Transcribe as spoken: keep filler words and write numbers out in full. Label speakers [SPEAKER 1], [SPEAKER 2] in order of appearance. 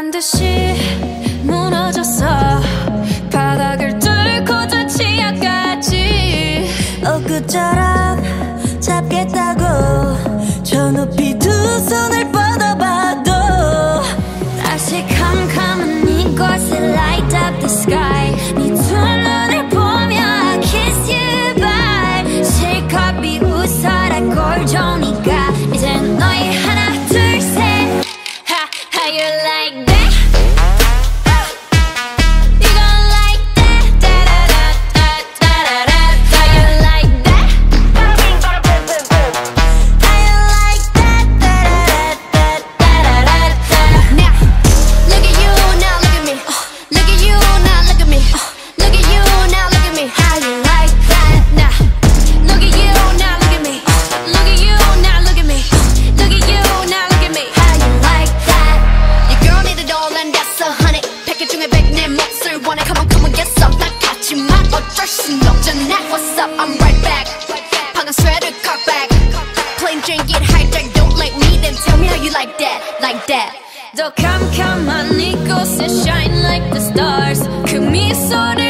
[SPEAKER 1] 듯이 무너졌어. 바닥을 뚫고 저 치아까지
[SPEAKER 2] 엊그처럼 잡겠다고 저 높이 두 손을 뻗어봐도
[SPEAKER 1] 다시 캄캄한 이곳에 light up the sky. 네 두 눈을 보며 I kiss you bye. 실컷 비웃어라 꼴 좋으니까 이젠 너희 하나 둘 셋. Ha, how you like that?
[SPEAKER 3] What's up? I'm right back. 방금 sweater cut back. Plain drink it hijack. Don't like me, then tell me how you like that, like that.
[SPEAKER 1] 더 캄캄한 이곳에 shine like the stars. 그 미소를